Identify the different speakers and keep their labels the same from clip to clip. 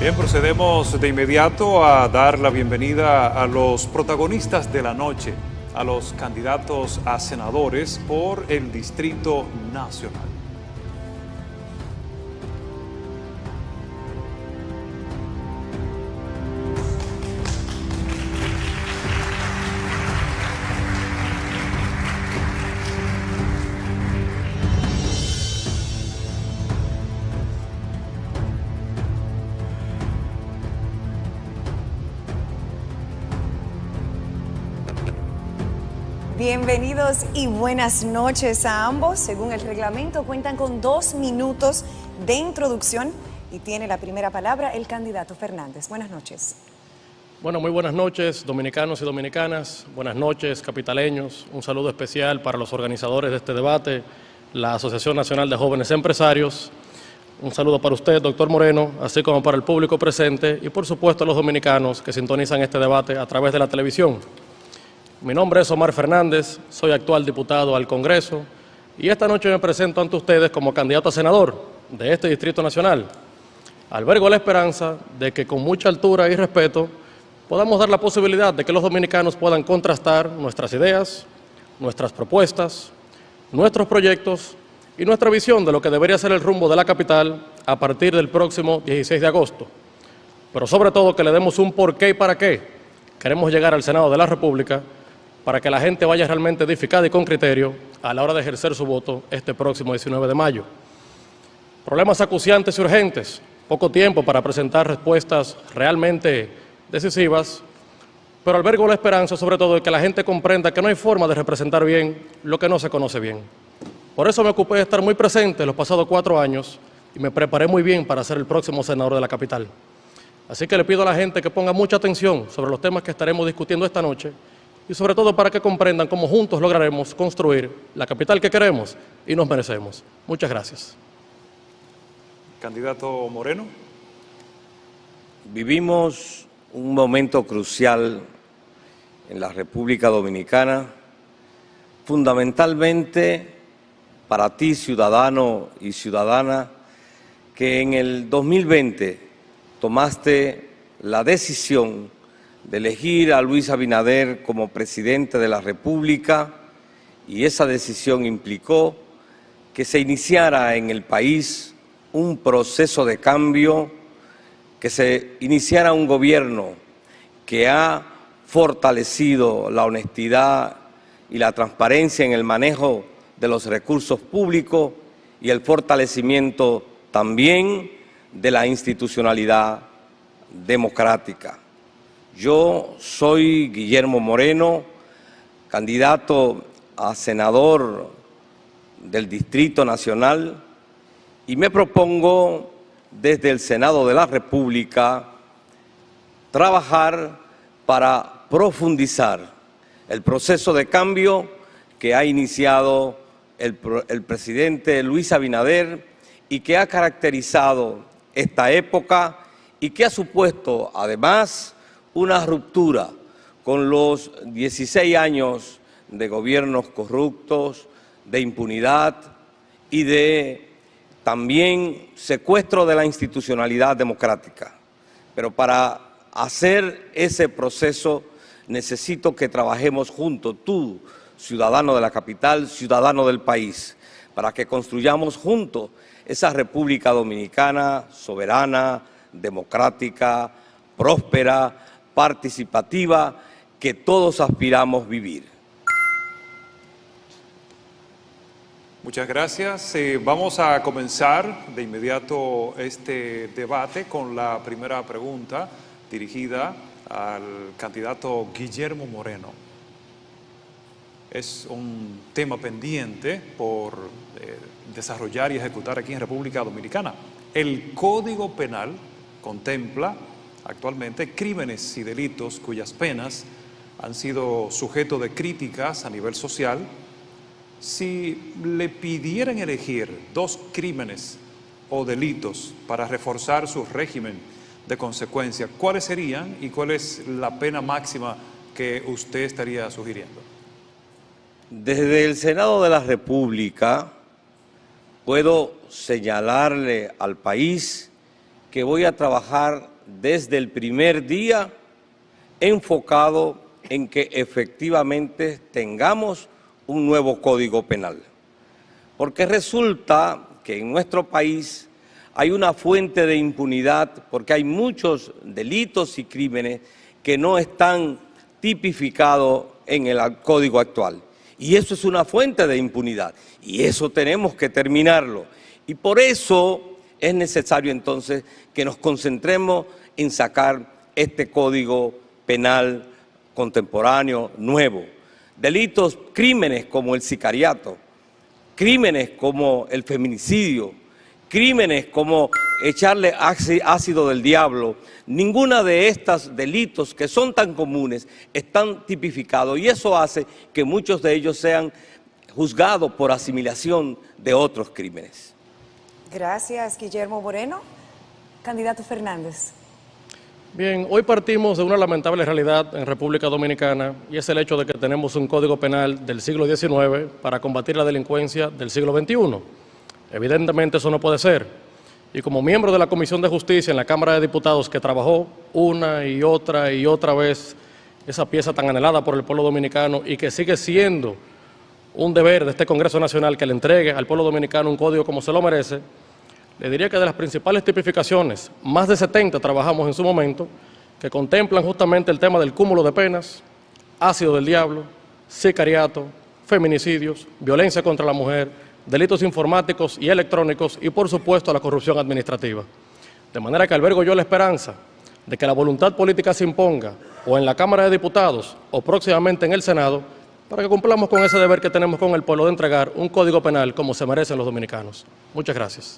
Speaker 1: Bien, procedemos de inmediato a dar la bienvenida a los protagonistas de la noche, a los candidatos a senadores por el Distrito Nacional.
Speaker 2: Bienvenidos y buenas noches a ambos. Según el reglamento, cuentan con 2 minutos de introducción y tiene la primera palabra el candidato Fernández. Buenas noches.
Speaker 3: Bueno, muy buenas noches, dominicanos y dominicanas. Buenas noches, capitaleños. Un saludo especial para los organizadores de este debate, la Asociación Nacional de Jóvenes Empresarios. Un saludo para usted, doctor Moreno, así como para el público presente y, por supuesto, a los dominicanos que sintonizan este debate a través de la televisión. Mi nombre es Omar Fernández, soy actual diputado al Congreso y esta noche me presento ante ustedes como candidato a senador de este Distrito Nacional. Albergo la esperanza de que con mucha altura y respeto podamos dar la posibilidad de que los dominicanos puedan contrastar nuestras ideas, nuestras propuestas, nuestros proyectos y nuestra visión de lo que debería ser el rumbo de la capital a partir del próximo 16 de agosto. Pero sobre todo que le demos un porqué y para qué queremos llegar al Senado de la República para que la gente vaya realmente edificada y con criterio a la hora de ejercer su voto este próximo 19 de mayo. Problemas acuciantes y urgentes, poco tiempo para presentar respuestas realmente decisivas, pero albergo la esperanza sobre todo de que la gente comprenda que no hay forma de representar bien lo que no se conoce bien. Por eso me ocupé de estar muy presente los pasados 4 años y me preparé muy bien para ser el próximo senador de la capital. Así que le pido a la gente que ponga mucha atención sobre los temas que estaremos discutiendo esta noche y sobre todo para que comprendan cómo juntos lograremos construir la capital que queremos y nos merecemos. Muchas gracias.
Speaker 1: Candidato Moreno.
Speaker 4: Vivimos un momento crucial en la República Dominicana, fundamentalmente para ti, ciudadano y ciudadana, que en el 2020 tomaste la decisión de elegir a Luis Abinader como presidente de la República y esa decisión implicó que se iniciara en el país un proceso de cambio, que se iniciara un gobierno que ha fortalecido la honestidad y la transparencia en el manejo de los recursos públicos y el fortalecimiento también de la institucionalidad democrática. Yo soy Guillermo Moreno, candidato a senador del Distrito Nacional y me propongo desde el Senado de la República trabajar para profundizar el proceso de cambio que ha iniciado el presidente Luis Abinader y que ha caracterizado esta época y que ha supuesto además una ruptura con los 16 años de gobiernos corruptos, de impunidad y de también secuestro de la institucionalidad democrática. Pero para hacer ese proceso necesito que trabajemos juntos, tú, ciudadano de la capital, ciudadano del país, para que construyamos juntos esa República Dominicana soberana, democrática, próspera, participativa, que todos aspiramos vivir.
Speaker 1: Muchas gracias. Vamos a comenzar de inmediato este debate con la primera pregunta dirigida al candidato Guillermo Moreno. Es un tema pendiente por desarrollar y ejecutar aquí en República Dominicana. El Código Penal contempla actualmente crímenes y delitos cuyas penas han sido sujeto de críticas a nivel social. Si le pidieran elegir 2 crímenes o delitos para reforzar su régimen de consecuencia, ¿cuáles serían y cuál es la pena máxima que usted estaría sugiriendo?
Speaker 4: Desde el Senado de la República puedo señalarle al país que voy a trabajar desde el primer día enfocado en que efectivamente tengamos un nuevo Código Penal. Porque resulta que en nuestro país hay una fuente de impunidad porque hay muchos delitos y crímenes que no están tipificados en el Código actual. Y eso es una fuente de impunidad y eso tenemos que terminarlo. Y por eso es necesario entonces que nos concentremos en sacar este Código Penal contemporáneo nuevo. Delitos, crímenes como el sicariato, crímenes como el feminicidio, crímenes como echarle ácido del diablo, ninguna de estos delitos que son tan comunes están tipificados y eso hace que muchos de ellos sean juzgados por asimilación de otros crímenes.
Speaker 2: Gracias, Guillermo Moreno. Candidato Fernández.
Speaker 3: Bien, hoy partimos de una lamentable realidad en República Dominicana y es el hecho de que tenemos un Código Penal del siglo XIX para combatir la delincuencia del siglo XXI. Evidentemente eso no puede ser. Y como miembro de la Comisión de Justicia en la Cámara de Diputados que trabajó una y otra vez esa pieza tan anhelada por el pueblo dominicano y que sigue siendo un deber de este Congreso Nacional que le entregue al pueblo dominicano un código como se lo merece, le diría que de las principales tipificaciones, más de 70 trabajamos en su momento, que contemplan justamente el tema del cúmulo de penas, ácido del diablo, sicariato, feminicidios, violencia contra la mujer, delitos informáticos y electrónicos y, por supuesto, la corrupción administrativa. De manera que albergo yo la esperanza de que la voluntad política se imponga o en la Cámara de Diputados o próximamente en el Senado para que cumplamos con ese deber que tenemos con el pueblo de entregar un código penal como se merecen los dominicanos. Muchas gracias.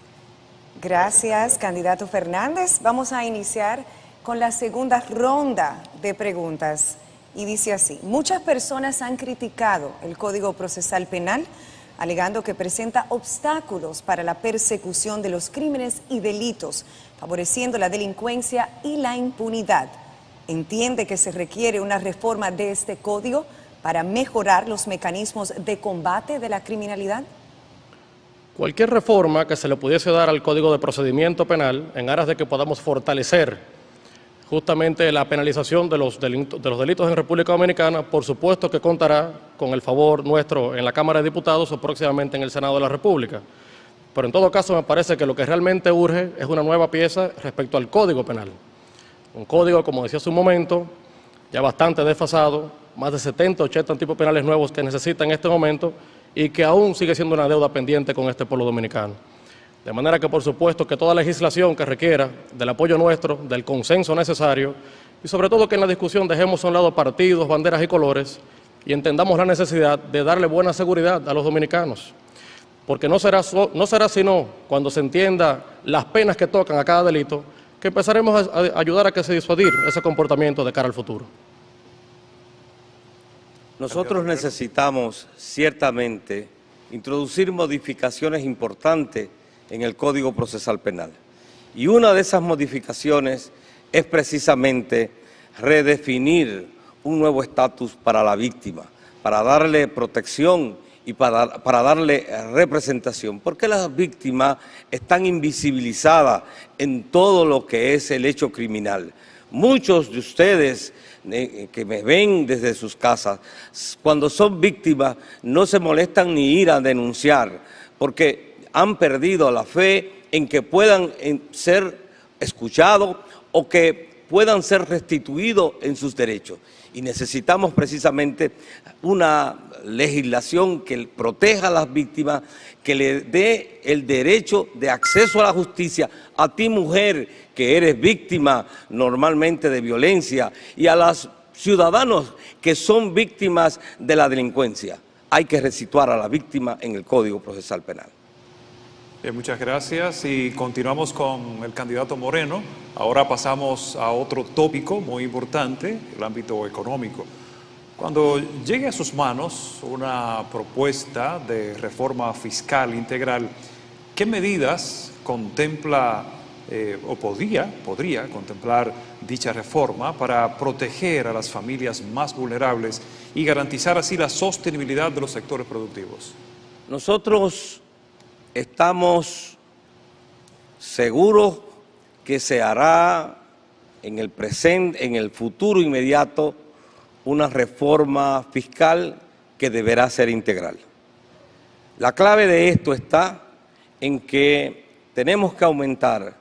Speaker 2: Gracias, candidato Fernández. Vamos a iniciar con la segunda ronda de preguntas. Y dice así: muchas personas han criticado el Código Procesal Penal, alegando que presenta obstáculos para la persecución de los crímenes y delitos, favoreciendo la delincuencia y la impunidad. ¿Entiende que se requiere una reforma de este código para mejorar los mecanismos de combate de la criminalidad?
Speaker 3: Cualquier reforma que se le pudiese dar al Código de Procedimiento Penal en aras de que podamos fortalecer justamente la penalización de los delitos en República Dominicana, por supuesto que contará con el favor nuestro en la Cámara de Diputados o próximamente en el Senado de la República. Pero en todo caso me parece que lo que realmente urge es una nueva pieza respecto al Código Penal. Un código, como decía hace un momento, ya bastante desfasado, más de 70, 80 tipos penales nuevos que necesita en este momento y que aún sigue siendo una deuda pendiente con este pueblo dominicano. De manera que, por supuesto, que toda legislación que requiera del apoyo nuestro, del consenso necesario y sobre todo que en la discusión dejemos a un lado partidos, banderas y colores y entendamos la necesidad de darle buena seguridad a los dominicanos. Porque no será sino cuando se entienda las penas que tocan a cada delito que empezaremos a ayudar a que se disuadir ese comportamiento de cara al futuro.
Speaker 4: Nosotros necesitamos ciertamente introducir modificaciones importantes en el Código Procesal Penal. Y una de esas modificaciones es precisamente redefinir un nuevo estatus para la víctima, para darle protección y para darle representación, porque las víctimas están invisibilizadas en todo lo que es el hecho criminal. Muchos de ustedes que me ven desde sus casas, cuando son víctimas no se molestan ni ir a denunciar, porque han perdido la fe en que puedan ser escuchados o que puedan ser restituidos en sus derechos. Y necesitamos precisamente una legislación que proteja a las víctimas, que le dé el derecho de acceso a la justicia a ti, mujer, que eres víctima normalmente de violencia, y a los ciudadanos que son víctimas de la delincuencia. Hay que resituar a la víctima en el Código Procesal Penal.
Speaker 1: Bien, muchas gracias y continuamos con el candidato Moreno. Ahora pasamos a otro tópico muy importante, el ámbito económico. Cuando llegue a sus manos una propuesta de reforma fiscal integral, ¿qué medidas contempla o podría contemplar dicha reforma para proteger a las familias más vulnerables y garantizar así la sostenibilidad de los sectores productivos?
Speaker 4: Nosotros estamos seguros que se hará en el presente, en el futuro inmediato, una reforma fiscal que deberá ser integral. La clave de esto está en que tenemos que aumentar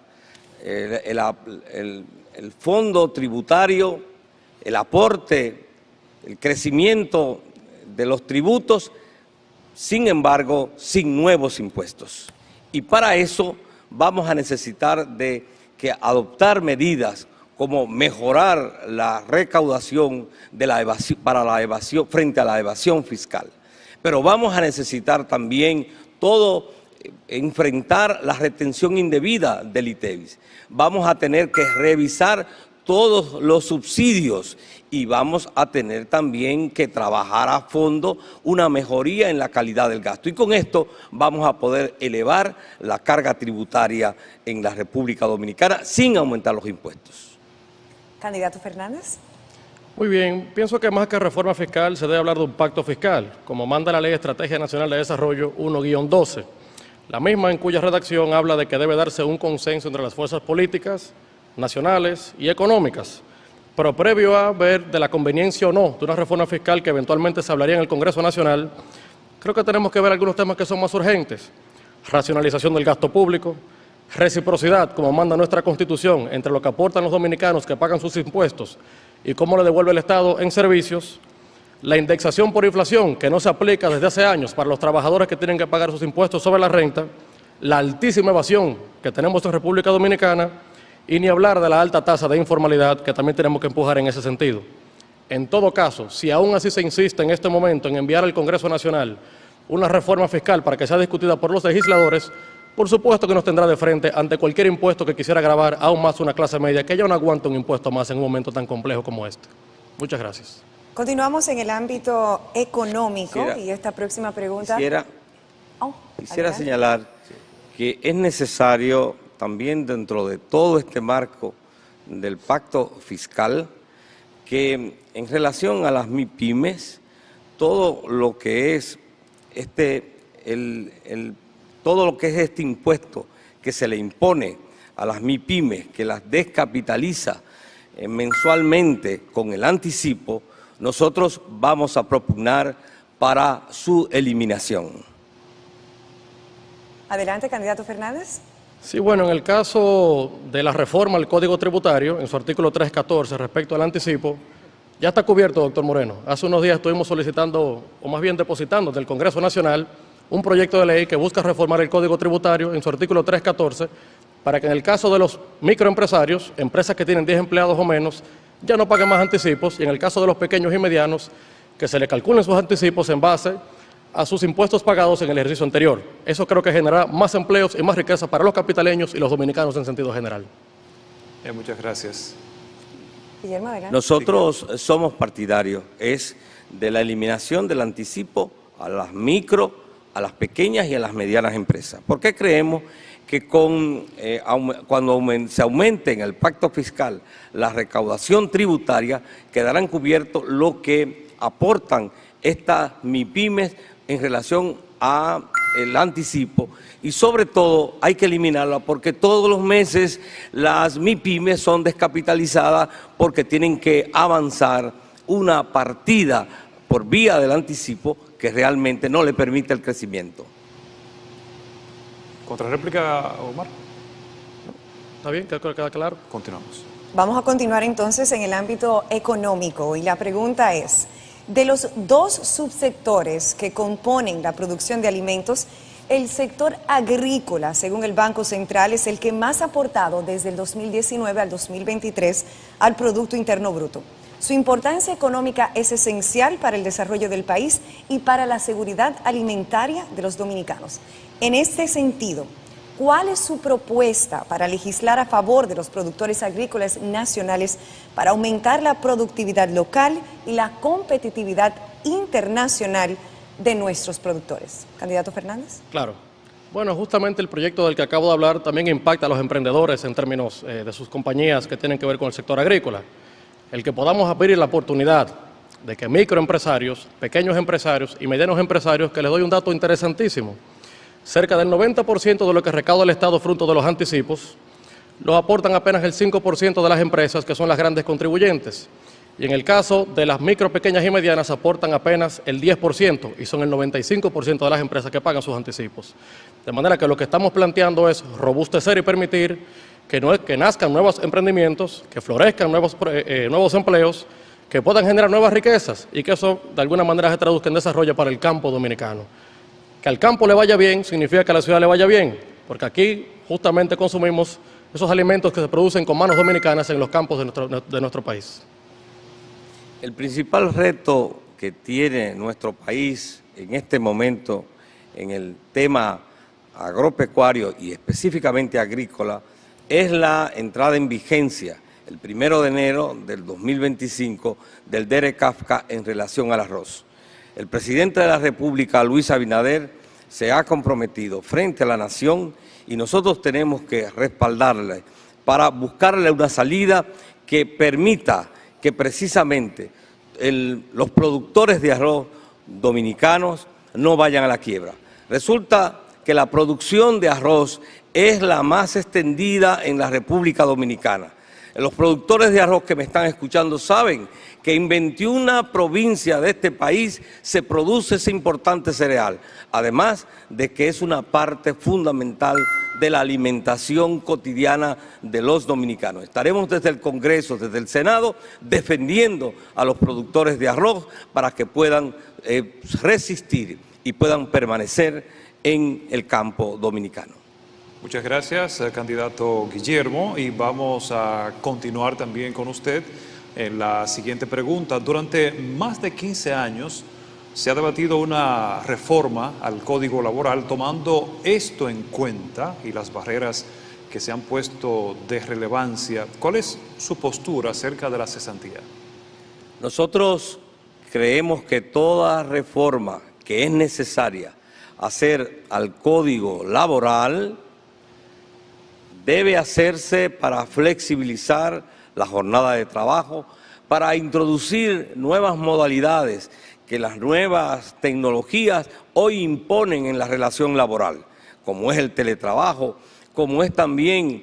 Speaker 4: el fondo tributario, el aporte, el crecimiento de los tributos, sin embargo, sin nuevos impuestos. Y para eso vamos a necesitar de que adoptar medidas como mejorar la recaudación de la evasión, para la evasión, frente a la evasión fiscal. Pero vamos a necesitar también enfrentar la retención indebida del ITEVIS. Vamos a tener que revisar todos los subsidios y vamos a tener también que trabajar a fondo una mejoría en la calidad del gasto. Y con esto vamos a poder elevar la carga tributaria en la República Dominicana sin aumentar los impuestos.
Speaker 2: Candidato Fernández.
Speaker 3: Muy bien, pienso que más que reforma fiscal se debe hablar de un pacto fiscal, como manda la Ley de Estrategia Nacional de Desarrollo 1-12, la misma en cuya redacción habla de que debe darse un consenso entre las fuerzas políticas, nacionales y económicas, pero previo a ver de la conveniencia o no de una reforma fiscal que eventualmente se hablaría en el Congreso Nacional, creo que tenemos que ver algunos temas que son más urgentes: racionalización del gasto público, reciprocidad, como manda nuestra Constitución, entre lo que aportan los dominicanos que pagan sus impuestos y cómo le devuelve el Estado en servicios, la indexación por inflación, que no se aplica desde hace años para los trabajadores que tienen que pagar sus impuestos sobre la renta, la altísima evasión que tenemos en República Dominicana, y ni hablar de la alta tasa de informalidad que también tenemos que empujar en ese sentido. En todo caso, si aún así se insiste en este momento en enviar al Congreso Nacional una reforma fiscal para que sea discutida por los legisladores, por supuesto que nos tendrá de frente ante cualquier impuesto que quisiera gravar aún más una clase media que ya no aguanta un impuesto más en un momento tan complejo como este. Muchas gracias.
Speaker 2: Continuamos en el ámbito económico y esta próxima pregunta.
Speaker 4: Quisiera señalar que es necesario también dentro de todo este marco del pacto fiscal que en relación a las MIPYMES, todo lo que es todo lo que es este impuesto que se le impone a las MIPYMES, que las descapitaliza mensualmente con el anticipo, nosotros vamos a propugnar para su eliminación.
Speaker 2: Adelante, candidato Fernández.
Speaker 3: Sí, bueno, en el caso de la reforma al Código Tributario, en su artículo 314 respecto al anticipo, ya está cubierto, doctor Moreno. Hace unos días estuvimos solicitando, o más bien depositando del Congreso Nacional, un proyecto de ley que busca reformar el Código Tributario en su artículo 314 para que en el caso de los microempresarios, empresas que tienen 10 empleados o menos, ya no paguen más anticipos, y en el caso de los pequeños y medianos, que se le calculen sus anticipos en base a sus impuestos pagados en el ejercicio anterior. Eso creo que generará más empleos y más riqueza para los capitaleños y los dominicanos en sentido general.
Speaker 1: Muchas gracias.
Speaker 2: Guillermo, adelante.
Speaker 4: Nosotros somos partidarios de la eliminación del anticipo a las micro, a las pequeñas y a las medianas empresas. ¿Por qué creemos que cuando se aumente en el pacto fiscal la recaudación tributaria, quedarán cubiertos lo que aportan estas MIPYMES en relación a el anticipo? Y sobre todo hay que eliminarla porque todos los meses las MIPYMES son descapitalizadas porque tienen que avanzar una partida por vía del anticipo que realmente no le permite el crecimiento.
Speaker 1: ¿Contrarréplica, Omar?
Speaker 3: ¿Está bien? Creo que queda claro.
Speaker 1: Continuamos.
Speaker 2: Vamos a continuar entonces en el ámbito económico y la pregunta es, de los dos subsectores que componen la producción de alimentos, el sector agrícola, según el Banco Central, es el que más ha aportado desde el 2019 al 2023 al Producto Interno Bruto. Su importancia económica es esencial para el desarrollo del país y para la seguridad alimentaria de los dominicanos. En este sentido, ¿cuál es su propuesta para legislar a favor de los productores agrícolas nacionales para aumentar la productividad local y la competitividad internacional de nuestros productores? Candidato Fernández.
Speaker 3: Claro. Bueno, justamente el proyecto del que acabo de hablar también impacta a los emprendedores en términos de sus compañías que tienen que ver con el sector agrícola. El que podamos abrir la oportunidad de que microempresarios, pequeños empresarios y medianos empresarios, que les doy un dato interesantísimo, cerca del 90% de lo que recauda el Estado fruto de los anticipos, lo aportan apenas el 5% de las empresas, que son las grandes contribuyentes. Y en el caso de las micro, pequeñas y medianas, aportan apenas el 10% y son el 95% de las empresas que pagan sus anticipos. De manera que lo que estamos planteando es robustecer y permitir que nazcan nuevos emprendimientos, que florezcan nuevos empleos, que puedan generar nuevas riquezas y que eso de alguna manera se traduzca en desarrollo para el campo dominicano. Que al campo le vaya bien significa que a la ciudad le vaya bien, porque aquí justamente consumimos esos alimentos que se producen con manos dominicanas en los campos de nuestro país.
Speaker 4: El principal reto que tiene nuestro país en este momento en el tema agropecuario y específicamente agrícola es la entrada en vigencia el 1 de enero del 2025 del DERECAFTA en relación al arroz. El presidente de la República, Luis Abinader, se ha comprometido frente a la nación y nosotros tenemos que respaldarle para buscarle una salida que permita que precisamente los productores de arroz dominicanos no vayan a la quiebra. Resulta que la producción de arroz es la más extendida en la República Dominicana. Los productores de arroz que me están escuchando saben que en 21 provincias de este país se produce ese importante cereal, además de que es una parte fundamental de la alimentación cotidiana de los dominicanos. Estaremos desde el Congreso, desde el Senado, defendiendo a los productores de arroz para que puedan resistir y puedan permanecer en el campo dominicano.
Speaker 1: Muchas gracias, candidato Guillermo, y vamos a continuar también con usted en la siguiente pregunta. Durante más de 15 años se ha debatido una reforma al Código Laboral tomando esto en cuenta y las barreras que se han puesto de relevancia. ¿Cuál es su postura acerca de la cesantía?
Speaker 4: Nosotros creemos que toda reforma que es necesaria hacer al Código Laboral debe hacerse para flexibilizar la jornada de trabajo, para introducir nuevas modalidades que las nuevas tecnologías hoy imponen en la relación laboral, como es el teletrabajo, como es también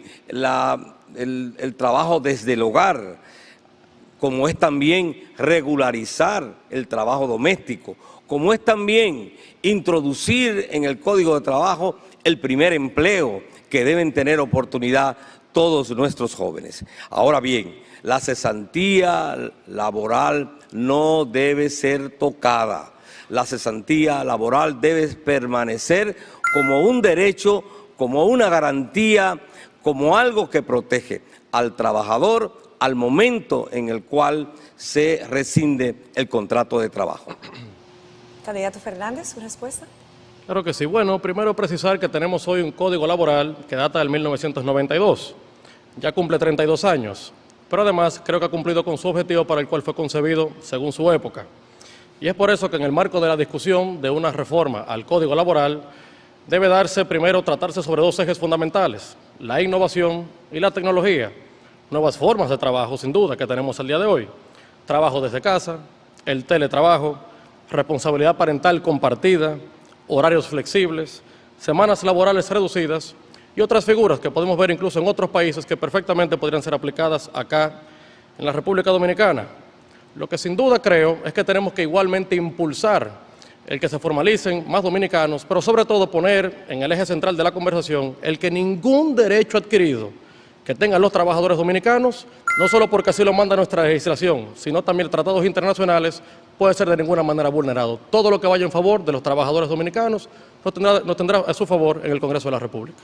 Speaker 4: el trabajo desde el hogar, como es también regularizar el trabajo doméstico, como es también introducir en el Código de Trabajo el primer empleo que deben tener oportunidad todos nuestros jóvenes. Ahora bien, la cesantía laboral no debe ser tocada. La cesantía laboral debe permanecer como un derecho, como una garantía, como algo que protege al trabajador al momento en el cual se rescinde el contrato de trabajo.
Speaker 2: Candidato Fernández, ¿su respuesta?
Speaker 3: Claro que sí. Bueno, primero precisar que tenemos hoy un código laboral que data del 1992. Ya cumple 32 años, pero además creo que ha cumplido con su objetivo para el cual fue concebido según su época. Y es por eso que en el marco de la discusión de una reforma al código laboral debe tratarse sobre dos ejes fundamentales: la innovación y la tecnología. Nuevas formas de trabajo, sin duda, que tenemos al día de hoy. Trabajo desde casa, el teletrabajo, responsabilidad parental compartida, horarios flexibles, semanas laborales reducidas y otras figuras que podemos ver incluso en otros países que perfectamente podrían ser aplicadas acá en la República Dominicana. Lo que sin duda creo es que tenemos que igualmente impulsar el que se formalicen más dominicanos, pero sobre todo poner en el eje central de la conversación el que ningún derecho adquirido que tengan los trabajadores dominicanos, no solo porque así lo manda nuestra legislación, sino también tratados internacionales, puede ser de ninguna manera vulnerado. Todo lo que vaya en favor de los trabajadores dominicanos lo tendrá a su favor en el Congreso de la República.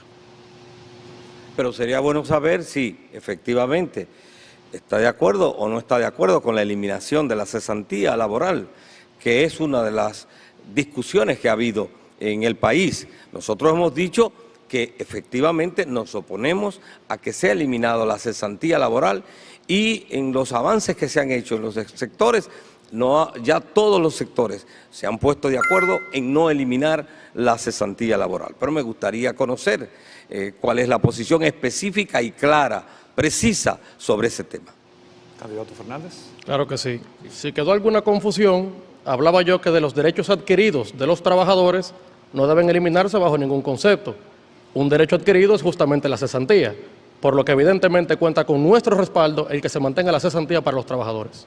Speaker 4: Pero sería bueno saber si efectivamente está de acuerdo o no está de acuerdo con la eliminación de la cesantía laboral, que es una de las discusiones que ha habido en el país. Nosotros hemos dicho que efectivamente nos oponemos a que sea eliminado la cesantía laboral y en los avances que se han hecho en los sectores, ya todos los sectores se han puesto de acuerdo en no eliminar la cesantía laboral. Pero me gustaría conocer cuál es la posición específica y clara, precisa sobre ese tema.
Speaker 1: Candidato Fernández.
Speaker 3: Claro que sí. Si quedó alguna confusión, hablaba yo que de los derechos adquiridos de los trabajadores no deben eliminarse bajo ningún concepto. Un derecho adquirido es justamente la cesantía. por lo que evidentemente cuenta con nuestro respaldo el que se mantenga la cesantía para los trabajadores.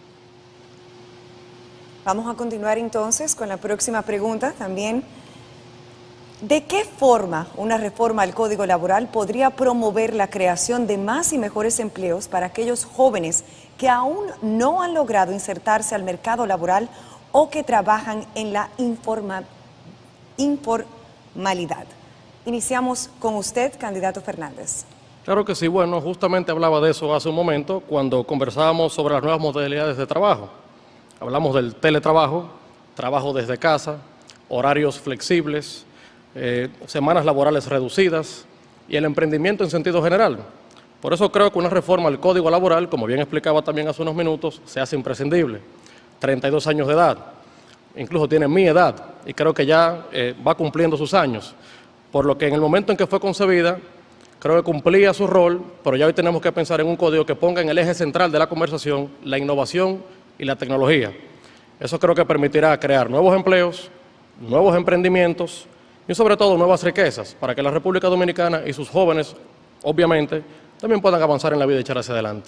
Speaker 2: Vamos a continuar entonces con la próxima pregunta también. ¿De qué forma una reforma al Código Laboral podría promover la creación de más y mejores empleos para aquellos jóvenes que aún no han logrado insertarse al mercado laboral o que trabajan en la informalidad? Iniciamos con usted, candidato Fernández.
Speaker 3: Claro que sí, bueno, justamente hablaba de eso hace un momento cuando conversábamos sobre las nuevas modalidades de trabajo. Hablamos del teletrabajo, trabajo desde casa, horarios flexibles, semanas laborales reducidas y el emprendimiento en sentido general. Por eso creo que una reforma al Código Laboral, como bien explicaba también hace unos minutos, se hace imprescindible. 32 años de edad, incluso tiene mi edad y creo que ya va cumpliendo sus años, por lo que en el momento en que fue concebida, creo que cumplía su rol, pero ya hoy tenemos que pensar en un código que ponga en el eje central de la conversación la innovación y la tecnología. Eso creo que permitirá crear nuevos empleos, nuevos emprendimientos y sobre todo nuevas riquezas para que la República Dominicana y sus jóvenes, obviamente, también puedan avanzar en la vida y echar hacia adelante.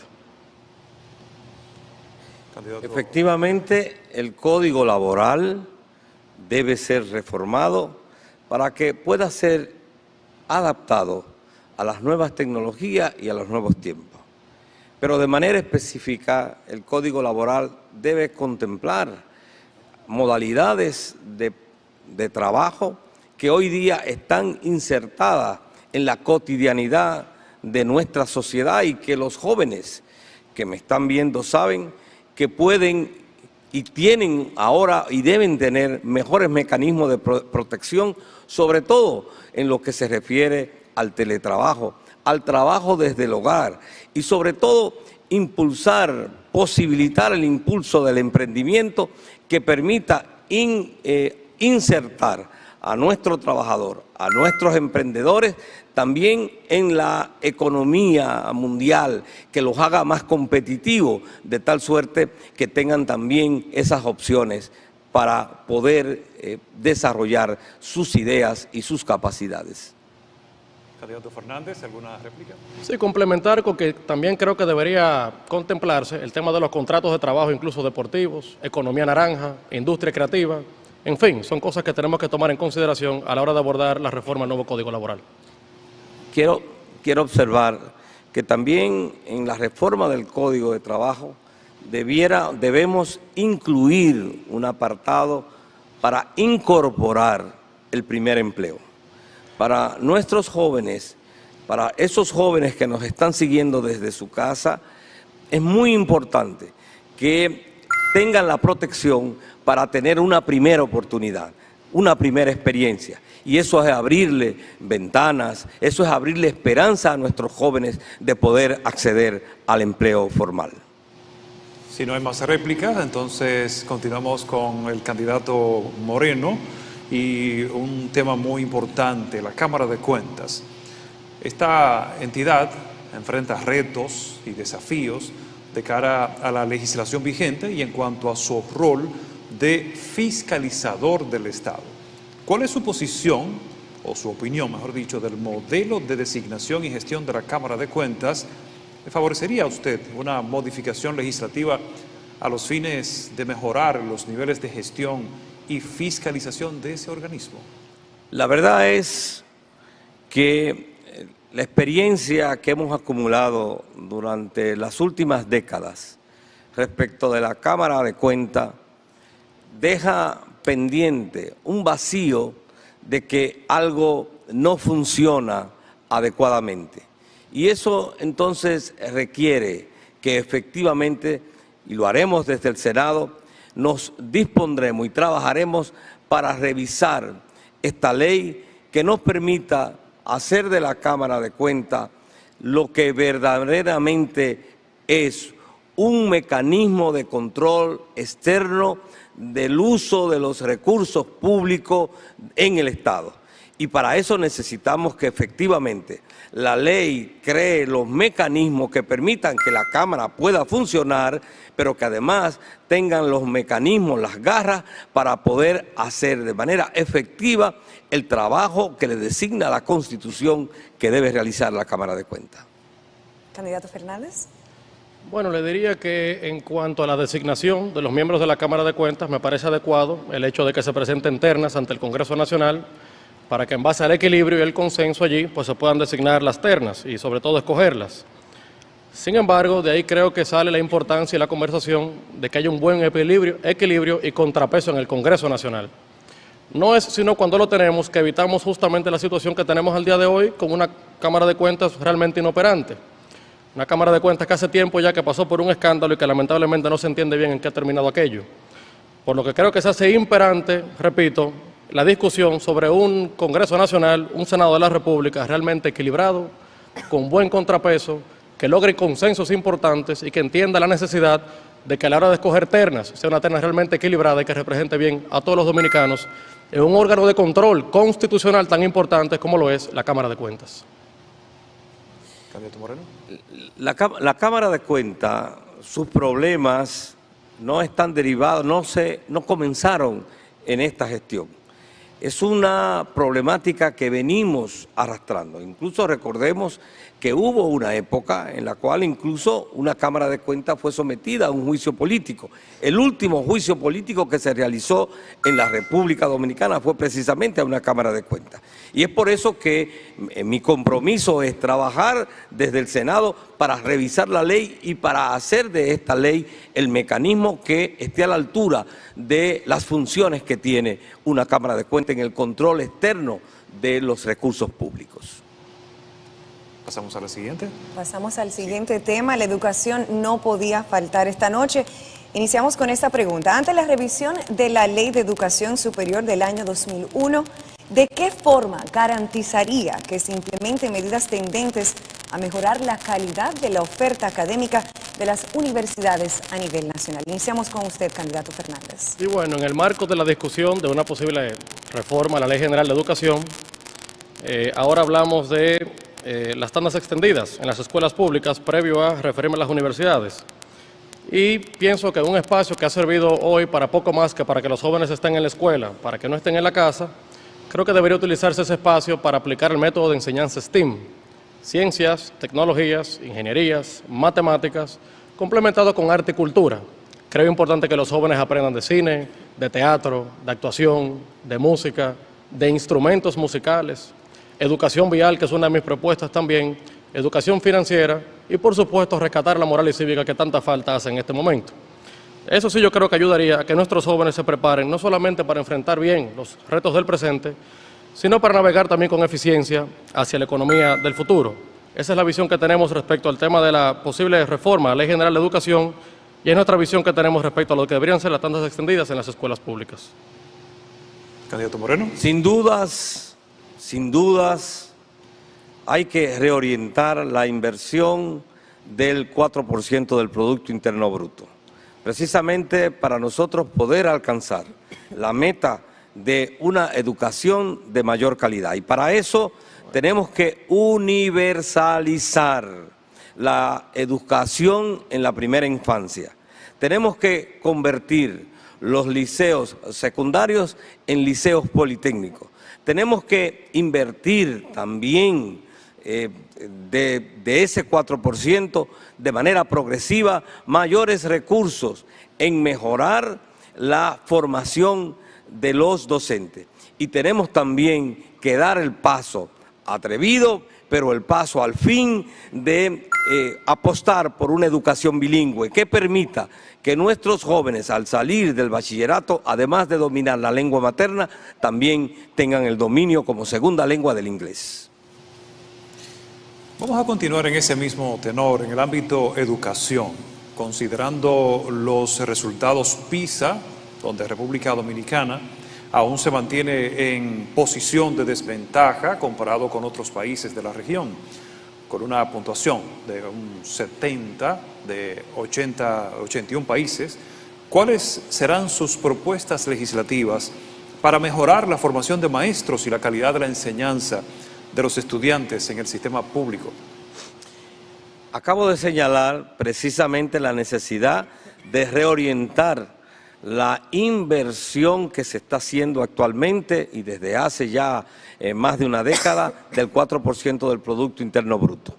Speaker 4: Efectivamente, el Código Laboral debe ser reformado para que pueda ser adaptado a las nuevas tecnologías y a los nuevos tiempos. Pero de manera específica, el Código Laboral debe contemplar modalidades de trabajo que hoy día están insertadas en la cotidianidad de nuestra sociedad y que los jóvenes que me están viendo saben que pueden y tienen ahora y deben tener mejores mecanismos de protección, sobre todo en lo que se refiere al teletrabajo, al trabajo desde el hogar y sobre todo impulsar, posibilitar el impulso del emprendimiento que permita insertar a nuestro trabajador, a nuestros emprendedores, también en la economía mundial, que los haga más competitivos, de tal suerte que tengan también esas opciones para poder desarrollar sus ideas y sus capacidades.
Speaker 1: Candidato Fernández, ¿alguna réplica?
Speaker 3: Sí, complementar con que también creo que debería contemplarse el tema de los contratos de trabajo, incluso deportivos, economía naranja, industria creativa. En fin, son cosas que tenemos que tomar en consideración a la hora de abordar la reforma del nuevo Código Laboral.
Speaker 4: Quiero observar que también en la reforma del Código de Trabajo debemos incluir un apartado para incorporar el primer empleo. Para nuestros jóvenes, para esos jóvenes que nos están siguiendo desde su casa, es muy importante que tengan la protección para tener una primera oportunidad, una primera experiencia. Y eso es abrirle ventanas, eso es abrirle esperanza a nuestros jóvenes de poder acceder al empleo formal.
Speaker 1: Si no hay más réplicas, entonces continuamos con el candidato Moreno y un tema muy importante, la Cámara de Cuentas. Esta entidad enfrenta retos y desafíos de cara a la legislación vigente y en cuanto a su rol de fiscalizador del Estado. ¿Cuál es su posición, o su opinión, mejor dicho, del modelo de designación y gestión de la Cámara de Cuentas? ¿Le favorecería a usted una modificación legislativa a los fines de mejorar los niveles de gestión y fiscalización de ese organismo?
Speaker 4: La verdad es que la experiencia que hemos acumulado durante las últimas décadas respecto de la Cámara de Cuentas deja pendiente un vacío de que algo no funciona adecuadamente. Y eso entonces requiere que efectivamente, y lo haremos desde el Senado, nos dispondremos y trabajaremos para revisar esta ley que nos permita hacer de la Cámara de Cuentas lo que verdaderamente es un mecanismo de control externo del uso de los recursos públicos en el Estado. Y para eso necesitamos que efectivamente la ley cree los mecanismos que permitan que la Cámara pueda funcionar, pero que además tengan los mecanismos, las garras para poder hacer de manera efectiva el trabajo que le designa la Constitución que debe realizar la Cámara de Cuentas.
Speaker 2: Candidato Fernández.
Speaker 3: Bueno, le diría que en cuanto a la designación de los miembros de la Cámara de Cuentas, me parece adecuado el hecho de que se presenten ternas ante el Congreso Nacional para que en base al equilibrio y el consenso allí pues se puedan designar las ternas y sobre todo escogerlas. Sin embargo, de ahí creo que sale la importancia y la conversación de que haya un buen equilibrio y contrapeso en el Congreso Nacional. No es sino cuando lo tenemos que evitamos justamente la situación que tenemos al día de hoy con una Cámara de Cuentas realmente inoperante. Una Cámara de Cuentas que hace tiempo ya que pasó por un escándalo y que lamentablemente no se entiende bien en qué ha terminado aquello. Por lo que creo que se hace imperante, repito, la discusión sobre un Congreso Nacional, un Senado de la República realmente equilibrado, con buen contrapeso, que logre consensos importantes y que entienda la necesidad de que a la hora de escoger ternas, sea una terna realmente equilibrada y que represente bien a todos los dominicanos en un órgano de control constitucional tan importante como lo es la Cámara de Cuentas.
Speaker 1: Candidato Moreno.
Speaker 4: La Cámara de Cuentas, sus problemas no están derivados, no comenzaron en esta gestión. Es una problemática que venimos arrastrando. Incluso recordemos que hubo una época en la cual incluso una Cámara de Cuentas fue sometida a un juicio político. El último juicio político que se realizó en la República Dominicana fue precisamente a una Cámara de Cuentas. Y es por eso que mi compromiso es trabajar desde el Senado para revisar la ley y para hacer de esta ley el mecanismo que esté a la altura de las funciones que tiene una Cámara de Cuentas en el control externo de los recursos públicos.
Speaker 1: Pasamos a la siguiente.
Speaker 2: Pasamos al siguiente tema. La educación no podía faltar esta noche. Iniciamos con esta pregunta. Ante la revisión de la Ley de Educación Superior del año 2001, ¿de qué forma garantizaría que se implementen medidas tendentes a mejorar la calidad de la oferta académica de las universidades a nivel nacional? Iniciamos con usted, candidato Fernández.
Speaker 3: Y bueno, en el marco de la discusión de una posible reforma a la Ley General de Educación, ahora hablamos de las tandas extendidas en las escuelas públicas previo a referirme a las universidades. Y pienso que un espacio que ha servido hoy para poco más que para que los jóvenes estén en la escuela, para que no estén en la casa, creo que debería utilizarse ese espacio para aplicar el método de enseñanza STEAM, ciencias, tecnologías, ingenierías, matemáticas, complementado con arte y cultura. Creo importante que los jóvenes aprendan de cine, de teatro, de actuación, de música, de instrumentos musicales, educación vial, que es una de mis propuestas también, educación financiera y, por supuesto, rescatar la moral y cívica que tanta falta hace en este momento. Eso sí yo creo que ayudaría a que nuestros jóvenes se preparen no solamente para enfrentar bien los retos del presente, sino para navegar también con eficiencia hacia la economía del futuro. Esa es la visión que tenemos respecto al tema de la posible reforma a la Ley General de Educación y es nuestra visión que tenemos respecto a lo que deberían ser las tandas extendidas en las escuelas públicas.
Speaker 1: Candidato Moreno.
Speaker 4: Sin dudas, hay que reorientar la inversión del 4% del Producto Interno Bruto, precisamente para nosotros poder alcanzar la meta de una educación de mayor calidad. Y para eso tenemos que universalizar la educación en la primera infancia. Tenemos que convertir los liceos secundarios en liceos politécnicos. Tenemos que invertir también de ese 4% de manera progresiva mayores recursos en mejorar la formación de los docentes. Y tenemos también que dar el paso atrevido, pero el paso al fin de apostar por una educación bilingüe que permita que nuestros jóvenes al salir del bachillerato, además de dominar la lengua materna, también tengan el dominio como segunda lengua del inglés.
Speaker 1: Vamos a continuar en ese mismo tenor, en el ámbito educación, considerando los resultados PISA, donde República Dominicana aún se mantiene en posición de desventaja comparado con otros países de la región, con una puntuación de un 70 de 81 países. ¿Cuáles serán sus propuestas legislativas para mejorar la formación de maestros y la calidad de la enseñanza de los estudiantes en el sistema público?
Speaker 4: Acabo de señalar precisamente la necesidad de reorientar la inversión que se está haciendo actualmente y desde hace ya más de una década del 4% del Producto Interno Bruto.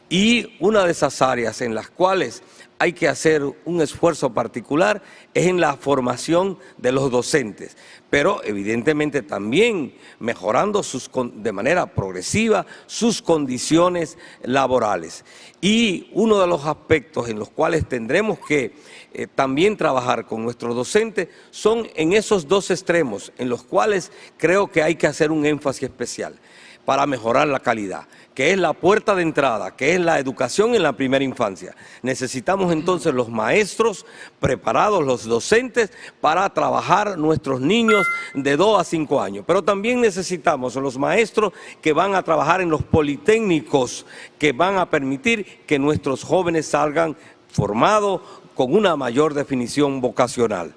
Speaker 4: Y una de esas áreas en las cuales hay que hacer un esfuerzo particular es en la formación de los docentes, pero evidentemente también mejorando de manera progresiva sus condiciones laborales. Y uno de los aspectos en los cuales tendremos que también trabajar con nuestros docentes son en esos dos extremos, en los cuales creo que hay que hacer un énfasis especial para mejorar la calidad, que es la puerta de entrada, que es la educación en la primera infancia. Necesitamos entonces los maestros preparados, los docentes, para trabajar nuestros niños de 2 a 5 años. Pero también necesitamos los maestros que van a trabajar en los politécnicos, que van a permitir que nuestros jóvenes salgan formados con una mayor definición vocacional.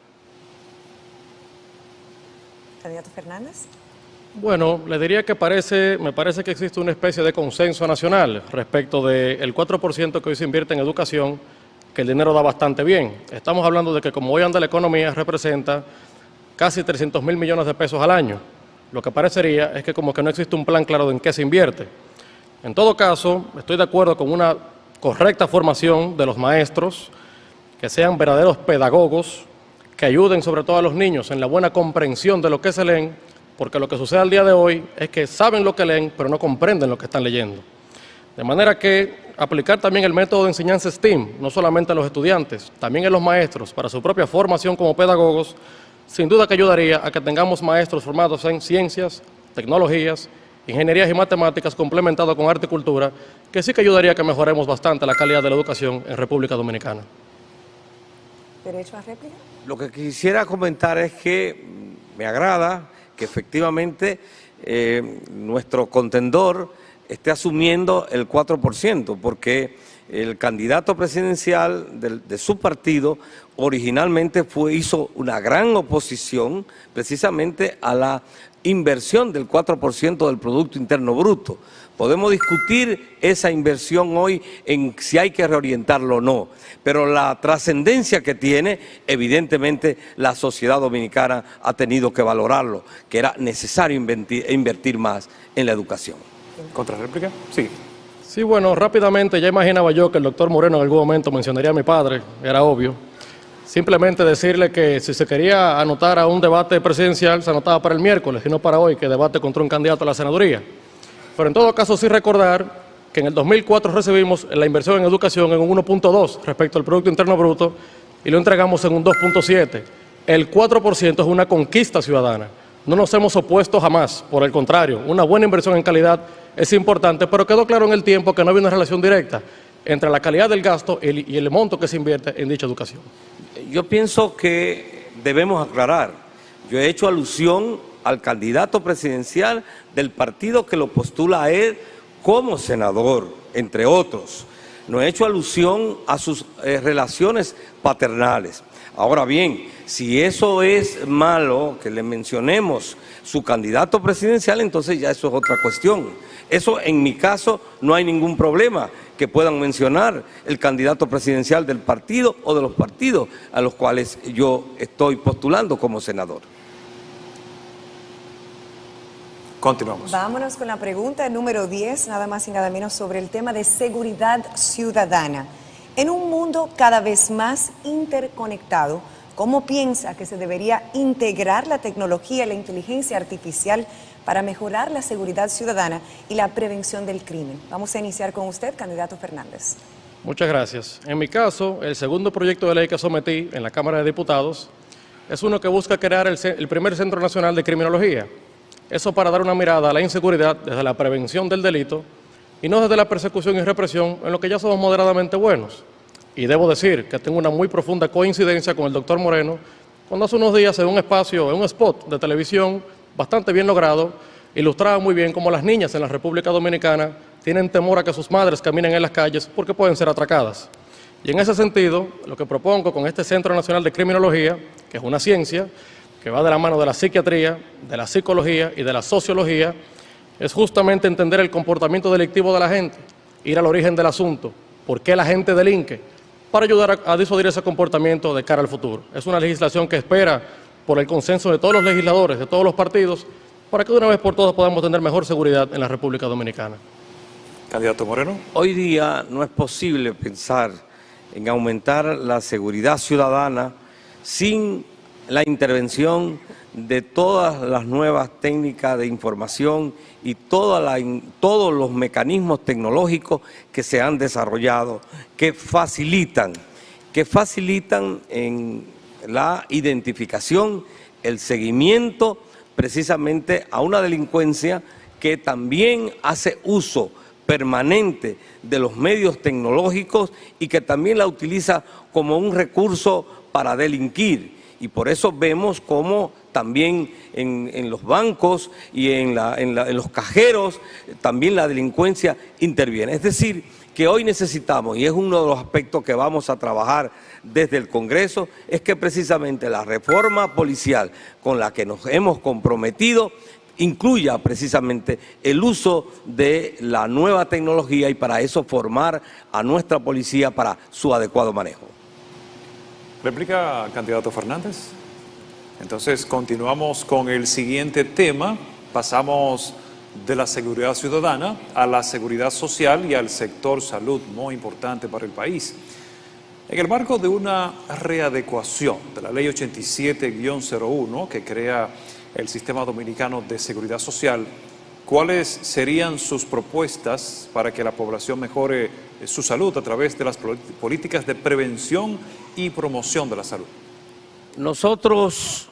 Speaker 2: Candidato Fernández.
Speaker 3: Bueno, le diría que me parece que existe una especie de consenso nacional respecto del 4% que hoy se invierte en educación, que el dinero da bastante bien. Estamos hablando de que como hoy anda la economía representa casi 300.000 millones de pesos al año. Lo que parecería es que como que no existe un plan claro de en qué se invierte. En todo caso, estoy de acuerdo con una correcta formación de los maestros, que sean verdaderos pedagogos, que ayuden sobre todo a los niños en la buena comprensión de lo que se leen, porque lo que sucede al día de hoy es que saben lo que leen, pero no comprenden lo que están leyendo. De manera que aplicar también el método de enseñanza STEAM, no solamente a los estudiantes, también a los maestros, para su propia formación como pedagogos, sin duda que ayudaría a que tengamos maestros formados en ciencias, tecnologías, ingenierías y matemáticas complementados con arte y cultura, que sí que ayudaría a que mejoremos bastante la calidad de la educación en República Dominicana.
Speaker 2: ¿Derecho a réplica?
Speaker 4: Lo que quisiera comentar es que me agrada que efectivamente nuestro contendor esté asumiendo el 4%, porque el candidato presidencial de su partido originalmente hizo una gran oposición precisamente a la inversión del 4% del Producto Interno Bruto. Podemos discutir esa inversión hoy en si hay que reorientarlo o no, pero la trascendencia que tiene, evidentemente la sociedad dominicana ha tenido que valorarlo, que era necesario invertir más en la educación.
Speaker 1: ¿Contrarréplica? Sí.
Speaker 3: Sí, bueno, rápidamente ya imaginaba yo que el doctor Moreno en algún momento mencionaría a mi padre, era obvio. Simplemente decirle que si se quería anotar a un debate presidencial, se anotaba para el miércoles y no para hoy, que debate contra un candidato a la senaduría. Pero en todo caso sí recordar que en el 2004 recibimos la inversión en educación en un 1.2 respecto al Producto Interno Bruto y lo entregamos en un 2.7. El 4% es una conquista ciudadana. No nos hemos opuesto jamás, por el contrario, una buena inversión en calidad es importante, pero quedó claro en el tiempo que no había una relación directa entre la calidad del gasto y el monto que se invierte en dicha educación.
Speaker 4: Yo pienso que debemos aclarar. Yo he hecho alusión al candidato presidencial del partido que lo postula a él como senador, entre otros. No he hecho alusión a sus relaciones paternales. Ahora bien, si eso es malo, que le mencionemos su candidato presidencial, entonces ya eso es otra cuestión. Eso en mi caso no hay ningún problema que puedan mencionar el candidato presidencial del partido o de los partidos a los cuales yo estoy postulando como senador.
Speaker 1: Continuamos.
Speaker 2: Vámonos con la pregunta número 10, nada más y nada menos sobre el tema de seguridad ciudadana. En un mundo cada vez más interconectado, ¿cómo piensa que se debería integrar la tecnología y la inteligencia artificial para mejorar la seguridad ciudadana y la prevención del crimen? Vamos a iniciar con usted, candidato Fernández.
Speaker 3: Muchas gracias. En mi caso, el segundo proyecto de ley que sometí en la Cámara de Diputados es uno que busca crear el primer Centro Nacional de Criminología. Eso para dar una mirada a la inseguridad desde la prevención del delito y no desde la persecución y represión, en lo que ya somos moderadamente buenos. Y debo decir que tengo una muy profunda coincidencia con el doctor Moreno, cuando hace unos días en un espacio, en un spot de televisión bastante bien logrado, ilustraba muy bien cómo las niñas en la República Dominicana tienen temor a que sus madres caminen en las calles porque pueden ser atracadas. Y en ese sentido, lo que propongo con este Centro Nacional de Criminología, que es una ciencia que va de la mano de la psiquiatría, de la psicología y de la sociología, es justamente entender el comportamiento delictivo de la gente, ir al origen del asunto, por qué la gente delinque, para ayudar a disuadir ese comportamiento de cara al futuro. Es una legislación que espera por el consenso de todos los legisladores, de todos los partidos, para que de una vez por todas podamos tener mejor seguridad en la República Dominicana.
Speaker 1: Candidato Moreno.
Speaker 4: Hoy día no es posible pensar en aumentar la seguridad ciudadana sin la intervención de todas las nuevas técnicas de información y todos los mecanismos tecnológicos que se han desarrollado, que facilitan en la identificación, el seguimiento precisamente a una delincuencia que también hace uso permanente de los medios tecnológicos y que también la utiliza como un recurso para delinquir. Y por eso vemos cómo también en los bancos y en los cajeros también la delincuencia interviene. Es decir, que hoy necesitamos, y es uno de los aspectos que vamos a trabajar desde el Congreso, es que precisamente la reforma policial con la que nos hemos comprometido incluya precisamente el uso de la nueva tecnología y para eso formar a nuestra policía para su adecuado manejo.
Speaker 1: ¿Réplica, candidato Fernández? Entonces continuamos con el siguiente tema. Pasamos de la seguridad ciudadana a la seguridad social y al sector salud, muy importante para el país. En el marco de una readecuación de la Ley 87-01 que crea el Sistema Dominicano de Seguridad Social, ¿cuáles serían sus propuestas para que la población mejore su salud a través de las políticas de prevención y promoción de la salud?
Speaker 4: Nosotros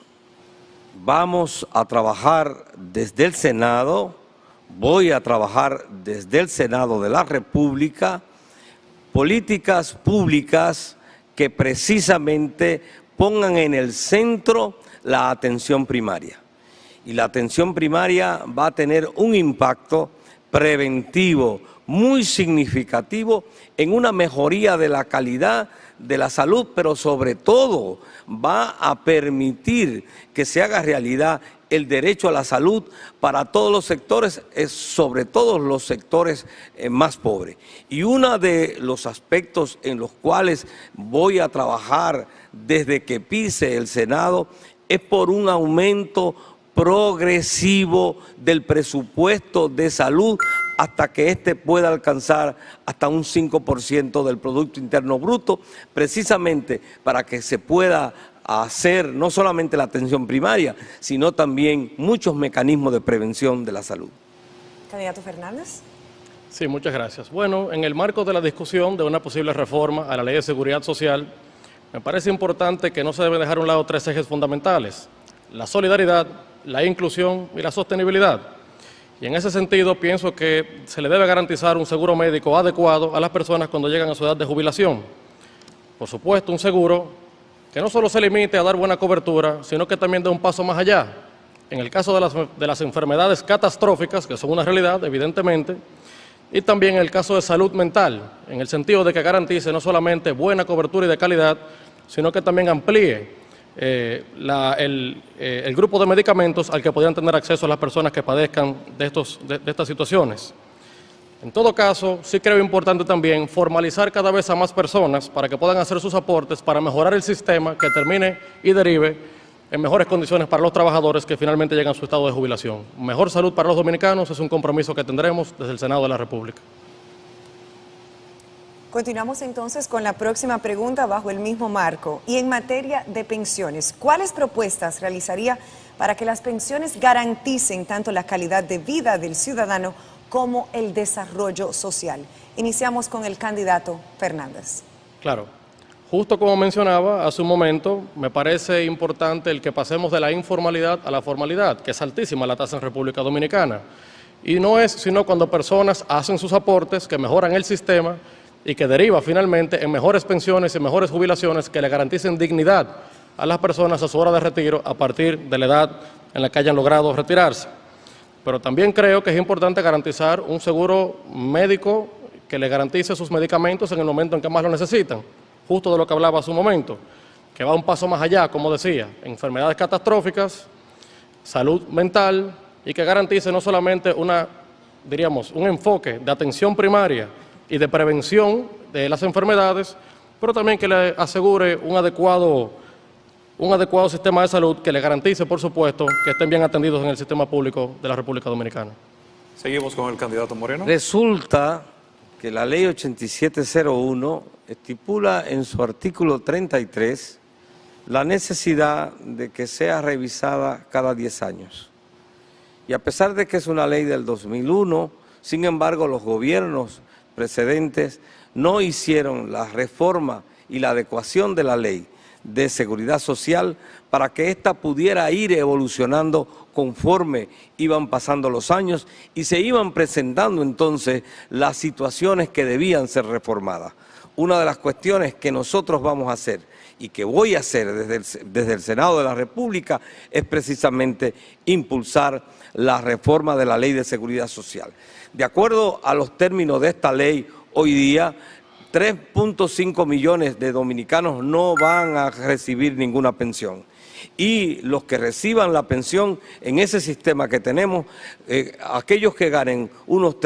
Speaker 4: vamos a trabajar desde el Senado, voy a trabajar desde el Senado de la República, políticas públicas que precisamente pongan en el centro la atención primaria. Y la atención primaria va a tener un impacto preventivo muy significativo en una mejoría de la calidad de la salud, pero sobre todo va a permitir que se haga realidad el derecho a la salud para todos los sectores, sobre todo los sectores más pobres. Y uno de los aspectos en los cuales voy a trabajar desde que pise el Senado es por un aumento progresivo del presupuesto de salud hasta que éste pueda alcanzar hasta un 5% del Producto Interno Bruto, precisamente para que se pueda hacer no solamente la atención primaria, sino también muchos mecanismos de prevención de la salud.
Speaker 2: Candidato Fernández.
Speaker 3: Sí, muchas gracias. Bueno, en el marco de la discusión de una posible reforma a la Ley de Seguridad Social, me parece importante que no se deben dejar a un lado tres ejes fundamentales: la solidaridad, la inclusión y la sostenibilidad. Y en ese sentido pienso que se le debe garantizar un seguro médico adecuado a las personas cuando llegan a su edad de jubilación. Por supuesto, un seguro que no solo se limite a dar buena cobertura, sino que también dé un paso más allá. En el caso de las enfermedades catastróficas, que son una realidad, evidentemente, y también en el caso de salud mental, en el sentido de que garantice no solamente buena cobertura y de calidad, sino que también amplíe el grupo de medicamentos al que podrían tener acceso las personas que padezcan de estas situaciones. En todo caso, sí creo importante también formalizar cada vez a más personas para que puedan hacer sus aportes para mejorar el sistema que termine y derive en mejores condiciones para los trabajadores que finalmente llegan a su estado de jubilación. Mejor salud para los dominicanos es un compromiso que tendremos desde el Senado de la República.
Speaker 2: Continuamos entonces con la próxima pregunta bajo el mismo marco. Y en materia de pensiones, ¿cuáles propuestas realizaría para que las pensiones garanticen tanto la calidad de vida del ciudadano como el desarrollo social? Iniciamos con el candidato Fernández.
Speaker 3: Claro. Justo como mencionaba hace un momento, me parece importante el que pasemos de la informalidad a la formalidad, que es altísima la tasa en República Dominicana. Y no es sino cuando personas hacen sus aportes que mejoran el sistema y que deriva finalmente en mejores pensiones y mejores jubilaciones que le garanticen dignidad a las personas a su hora de retiro a partir de la edad en la que hayan logrado retirarse. Pero también creo que es importante garantizar un seguro médico que le garantice sus medicamentos en el momento en que más lo necesitan, justo de lo que hablaba hace un momento, que va un paso más allá, como decía, enfermedades catastróficas, salud mental, y que garantice no solamente un enfoque de atención primaria y de prevención de las enfermedades, pero también que le asegure un adecuado sistema de salud que le garantice, por supuesto, que estén bien atendidos en el sistema público de la República Dominicana.
Speaker 1: Seguimos con el candidato Moreno.
Speaker 4: Resulta que la ley 8701 estipula en su artículo 33 la necesidad de que sea revisada cada 10 años. Y a pesar de que es una ley del 2001, sin embargo los gobiernos precedentes no hicieron la reforma y la adecuación de la ley de seguridad social para que ésta pudiera ir evolucionando conforme iban pasando los años y se iban presentando entonces las situaciones que debían ser reformadas. Una de las cuestiones que nosotros vamos a hacer y que voy a hacer desde el Senado de la República es precisamente impulsar la reforma de la Ley de Seguridad Social. De acuerdo a los términos de esta ley, hoy día 3.5 millones de dominicanos no van a recibir ninguna pensión. Y los que reciban la pensión en ese sistema que tenemos, aquellos que ganen unos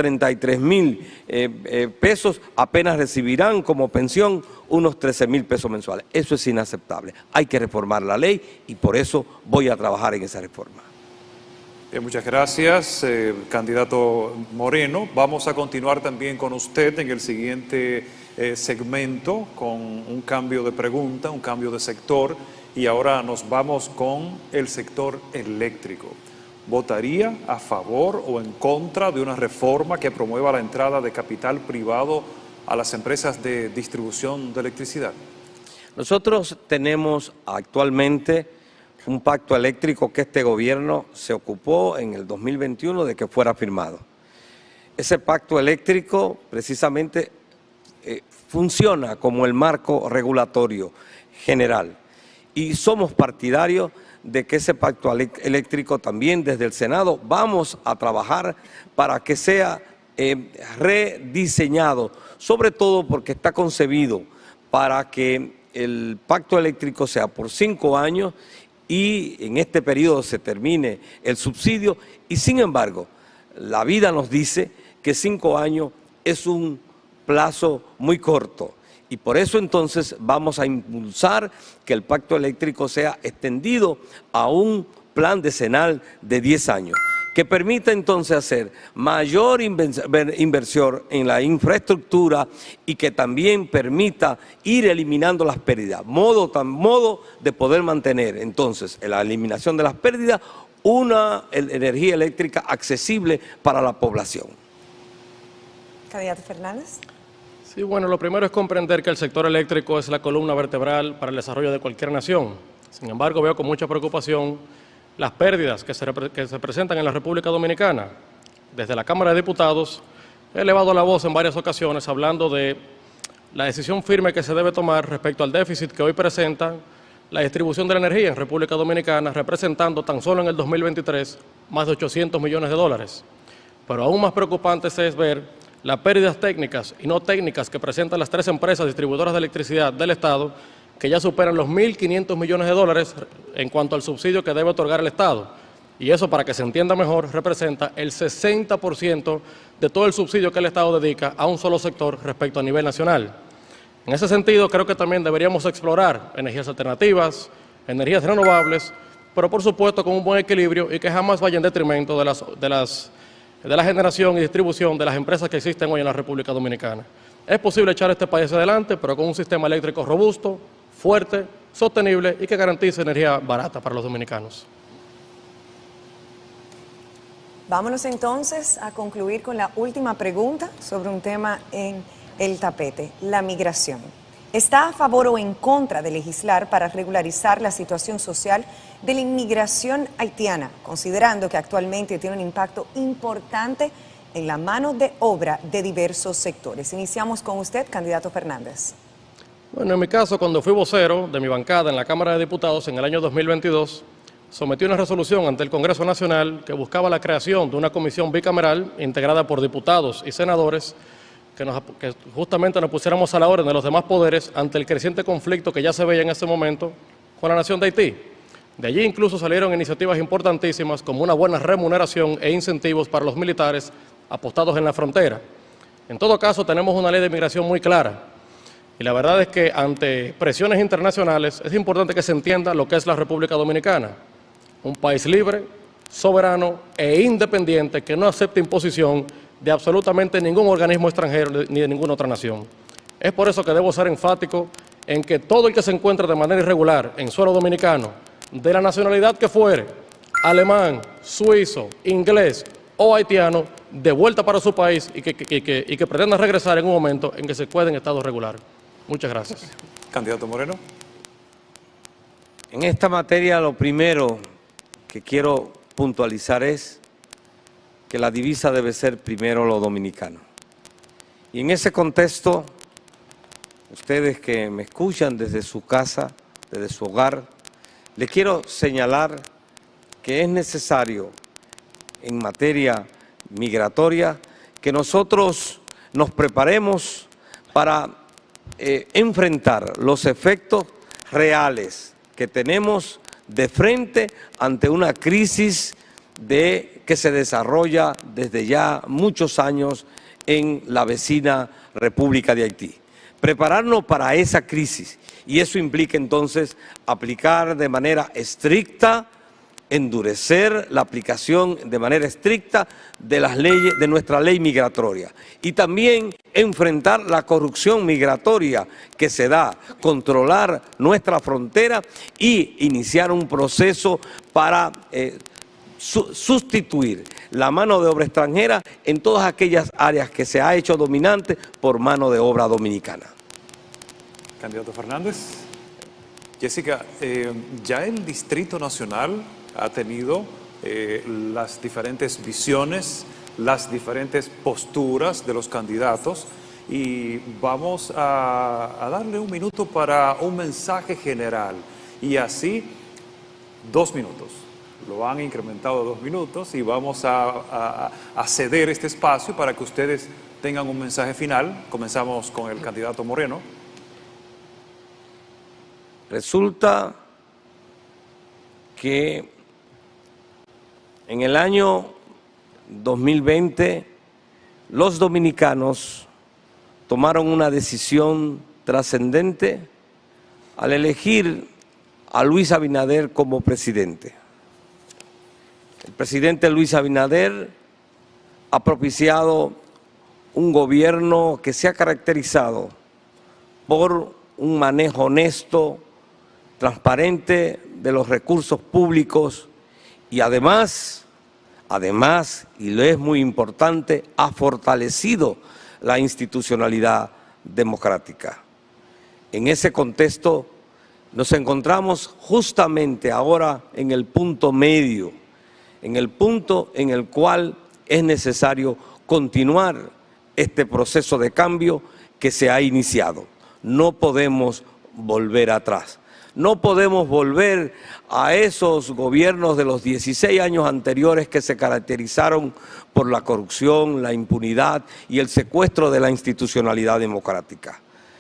Speaker 4: 33.000 pesos apenas recibirán como pensión unos 13.000 pesos mensuales. Eso es inaceptable. Hay que reformar la ley y por eso voy a trabajar en esa reforma.
Speaker 1: Bien, muchas gracias, candidato Moreno. Vamos a continuar también con usted en el siguiente segmento con un cambio de pregunta, un cambio de sector. Y ahora nos vamos con el sector eléctrico. ¿Votaría a favor o en contra de una reforma que promueva la entrada de capital privado a las empresas de distribución de electricidad?
Speaker 4: Nosotros tenemos actualmente un pacto eléctrico que este gobierno se ocupó en el 2021 de que fuera firmado. Ese pacto eléctrico precisamente funciona como el marco regulatorio general. Y somos partidarios de que ese pacto eléctrico también desde el Senado vamos a trabajar para que sea rediseñado, sobre todo porque está concebido para que el pacto eléctrico sea por 5 años y en este periodo se termine el subsidio y sin embargo la vida nos dice que 5 años es un plazo muy corto. Y por eso entonces vamos a impulsar que el pacto eléctrico sea extendido a un plan decenal de 10 años, que permita entonces hacer mayor inversión en la infraestructura y que también permita ir eliminando las pérdidas, modo de poder mantener entonces en la eliminación de las pérdidas una energía eléctrica accesible para la población.
Speaker 2: Candidato Fernández.
Speaker 3: Sí, bueno, lo primero es comprender que el sector eléctrico es la columna vertebral para el desarrollo de cualquier nación. Sin embargo, veo con mucha preocupación las pérdidas que se presentan en la República Dominicana. Desde la Cámara de Diputados he elevado la voz en varias ocasiones hablando de la decisión firme que se debe tomar respecto al déficit que hoy presenta la distribución de la energía en República Dominicana, representando tan solo en el 2023 más de 800 millones de dólares. Pero aún más preocupante es ver las pérdidas técnicas y no técnicas que presentan las 3 empresas distribuidoras de electricidad del Estado, que ya superan los 1.500 millones de dólares en cuanto al subsidio que debe otorgar el Estado. Y eso, para que se entienda mejor, representa el 60% de todo el subsidio que el Estado dedica a un solo sector respecto a nivel nacional. En ese sentido, creo que también deberíamos explorar energías alternativas, energías renovables, pero por supuesto con un buen equilibrio y que jamás vaya en detrimento de la generación y distribución de las empresas que existen hoy en la República Dominicana. Es posible echar este país adelante, pero con un sistema eléctrico robusto, fuerte, sostenible y que garantice energía barata para los dominicanos.
Speaker 2: Vámonos entonces a concluir con la última pregunta sobre un tema en el tapete, la migración. ¿Está a favor o en contra de legislar para regularizar la situación social de la inmigración haitiana, considerando que actualmente tiene un impacto importante en la mano de obra de diversos sectores? Iniciamos con usted, candidato Fernández.
Speaker 3: Bueno, en mi caso, cuando fui vocero de mi bancada en la Cámara de Diputados en el año 2022, sometí una resolución ante el Congreso Nacional que buscaba la creación de una comisión bicameral integrada por diputados y senadores que justamente nos pusiéramos a la orden de los demás poderes ante el creciente conflicto que ya se veía en ese momento con la nación de Haití. De allí incluso salieron iniciativas importantísimas como una buena remuneración e incentivos para los militares apostados en la frontera. En todo caso, tenemos una ley de migración muy clara y la verdad es que ante presiones internacionales es importante que se entienda lo que es la República Dominicana. Un país libre, soberano e independiente que no acepte imposición de absolutamente ningún organismo extranjero ni de ninguna otra nación. Es por eso que debo ser enfático en que todo el que se encuentre de manera irregular en suelo dominicano, de la nacionalidad que fuere, alemán, suizo, inglés o haitiano, de vuelta para su país y que pretenda regresar en un momento en que se encuentre en estado regular. Muchas gracias.
Speaker 1: Candidato Moreno.
Speaker 4: En esta materia lo primero que quiero puntualizar es que la divisa debe ser primero lo dominicano. Y en ese contexto, ustedes que me escuchan desde su casa, desde su hogar, les quiero señalar que es necesario en materia migratoria que nosotros nos preparemos para enfrentar los efectos reales que tenemos de frente ante una crisis que se desarrolla desde ya muchos años en la vecina República de Haití. Prepararnos para esa crisis, y eso implica entonces aplicar de manera estricta, endurecer la aplicación de manera estricta de las leyes, de nuestra ley migratoria, y también enfrentar la corrupción migratoria que se da, controlar nuestra frontera y iniciar un proceso para sustituir la mano de obra extranjera en todas aquellas áreas que se ha hecho dominante por mano de obra dominicana.
Speaker 1: Candidato Fernández. Jessica, ya el Distrito Nacional ha tenido las diferentes visiones, las diferentes posturas de los candidatos, y vamos a darle un minuto para un mensaje general, y así 2 minutos. Lo han incrementado a 2 minutos y vamos a ceder este espacio para que ustedes tengan un mensaje final. Comenzamos con el candidato Moreno.
Speaker 4: Resulta que en el año 2020 los dominicanos tomaron una decisión trascendente al elegir a Luis Abinader como presidente. El presidente Luis Abinader ha propiciado un gobierno que se ha caracterizado por un manejo honesto, transparente de los recursos públicos y además, y lo es muy importante, ha fortalecido la institucionalidad democrática. En ese contexto nos encontramos justamente ahora en el punto medio, en el punto en el cual es necesario continuar este proceso de cambio que se ha iniciado. No podemos volver atrás. No podemos volver a esos gobiernos de los 16 años anteriores que se caracterizaron por la corrupción, la impunidad y el secuestro de la institucionalidad democrática.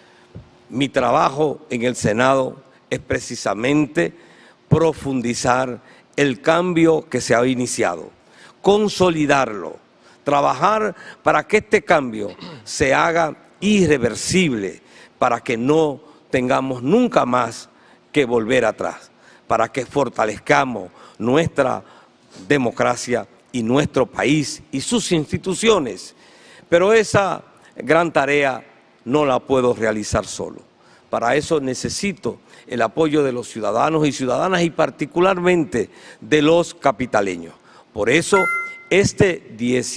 Speaker 4: Mi trabajo en el Senado es precisamente profundizar el cambio que se ha iniciado, consolidarlo, trabajar para que este cambio se haga irreversible, para que no tengamos nunca más que volver atrás, para que fortalezcamos nuestra democracia y nuestro país y sus instituciones. Pero esa gran tarea no la puedo realizar solo. Para eso necesito el apoyo de los ciudadanos y ciudadanas y particularmente de los capitaleños. Por eso, este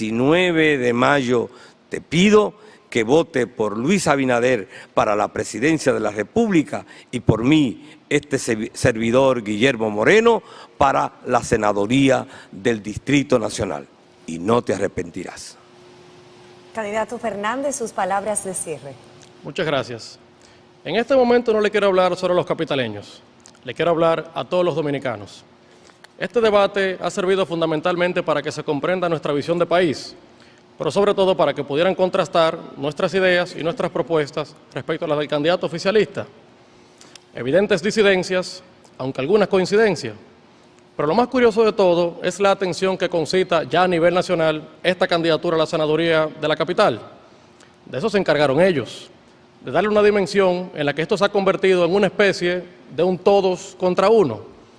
Speaker 4: 19 de mayo te pido que vote por Luis Abinader para la presidencia de la República y por mí, este servidor Guillermo Moreno, para la senaduría del Distrito Nacional. Y no te arrepentirás.
Speaker 2: Candidato Fernández, sus palabras de cierre.
Speaker 3: Muchas gracias. En este momento no le quiero hablar solo a los capitaleños, le quiero hablar a todos los dominicanos. Este debate ha servido fundamentalmente para que se comprenda nuestra visión de país, pero sobre todo para que pudieran contrastar nuestras ideas y nuestras propuestas respecto a las del candidato oficialista. Evidentes disidencias, aunque algunas coincidencias, pero lo más curioso de todo es la atención que concita ya a nivel nacional esta candidatura a la senaduría de la capital. De eso se encargaron ellos, de darle una dimensión en la que esto se ha convertido en una especie de un todos contra uno.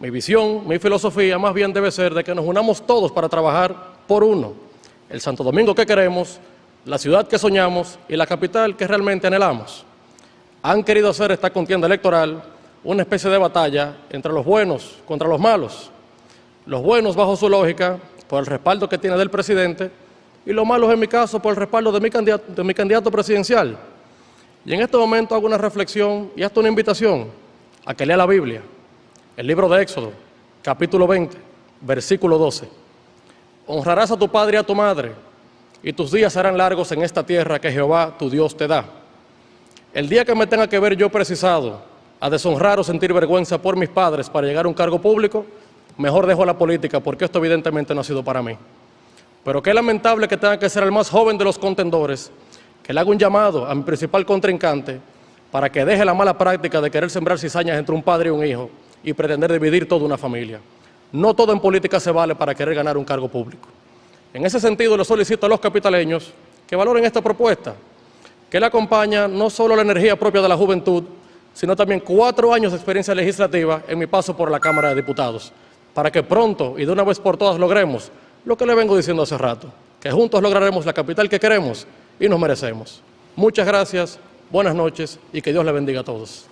Speaker 3: Mi visión, mi filosofía más bien debe ser de que nos unamos todos para trabajar por uno, el Santo Domingo que queremos, la ciudad que soñamos y la capital que realmente anhelamos. Han querido hacer esta contienda electoral una especie de batalla entre los buenos contra los malos. Los buenos bajo su lógica, por el respaldo que tiene del presidente, y los malos en mi caso por el respaldo de mi candidato presidencial. Y en este momento hago una reflexión y hasta una invitación a que lea la Biblia, el libro de Éxodo, capítulo 20, versículo 12. Honrarás a tu padre y a tu madre, y tus días serán largos en esta tierra que Jehová tu Dios te da. El día que me tenga que ver yo precisado a deshonrar o sentir vergüenza por mis padres para llegar a un cargo público, mejor dejo la política, porque esto evidentemente no ha sido para mí. Pero qué lamentable que tenga que ser el más joven de los contendores, que le haga un llamado a mi principal contrincante para que deje la mala práctica de querer sembrar cizañas entre un padre y un hijo y pretender dividir toda una familia. No todo en política se vale para querer ganar un cargo público. En ese sentido, le solicito a los capitaleños que valoren esta propuesta, que le acompaña no solo la energía propia de la juventud, sino también 4 años de experiencia legislativa en mi paso por la Cámara de Diputados, para que pronto y de una vez por todas logremos lo que le vengo diciendo hace rato, que juntos lograremos la capital que queremos y nos merecemos. Muchas gracias, buenas noches y que Dios le bendiga a todos.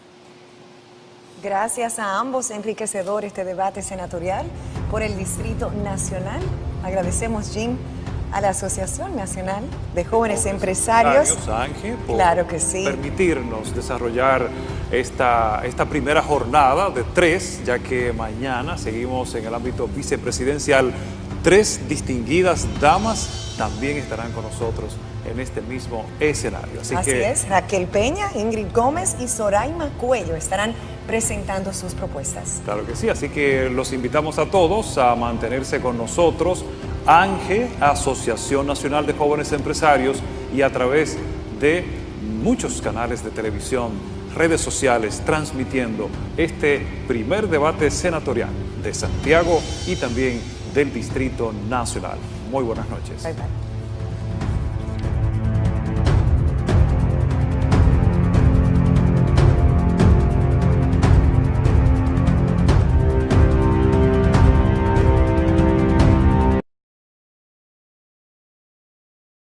Speaker 2: Gracias a ambos, enriquecedor este debate senatorial por el Distrito Nacional. Agradecemos, Jim, a la Asociación Nacional de Jóvenes Empresarios.
Speaker 1: Ángel, por
Speaker 2: claro que sí.
Speaker 1: Permitirnos desarrollar esta primera jornada de 3, ya que mañana seguimos en el ámbito vicepresidencial. 3 distinguidas damas también estarán con nosotros en este mismo escenario. Así
Speaker 2: es, Raquel Peña, Ingrid Gómez y Zoraima Cuello estarán presentando sus propuestas.
Speaker 1: Claro que sí, así que los invitamos a todos a mantenerse con nosotros. ANGE, Asociación Nacional de Jóvenes Empresarios, y a través de muchos canales de televisión, redes sociales, transmitiendo este primer debate senatorial de Santiago y también del Distrito Nacional. Muy buenas noches.
Speaker 2: Bye, bye.